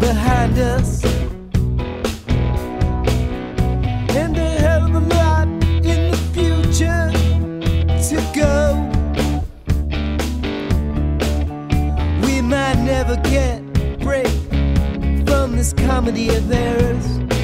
behind us, and a hell of a lot in the future to go. We might never get a break from this comedy of errors.